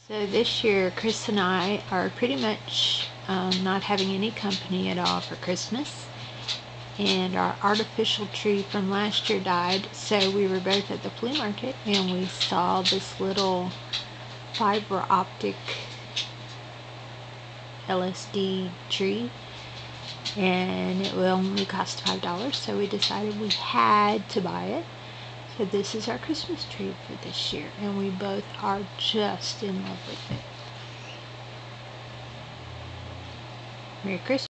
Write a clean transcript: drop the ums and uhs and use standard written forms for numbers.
So this year, Chris and I are pretty much not having any company at all for Christmas. And our artificial tree from last year died, so we were both at the flea market and we saw this little fiber optic LSD tree, and it will only cost $5, so we decided we had to buy it. So this is our Christmas tree for this year, and we both are just in love with it. Merry Christmas.